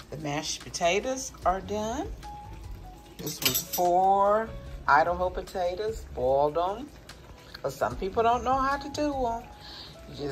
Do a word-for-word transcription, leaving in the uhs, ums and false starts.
The mashed potatoes are done. This was four Idaho potatoes, boiled them. But some people don't know how to do them.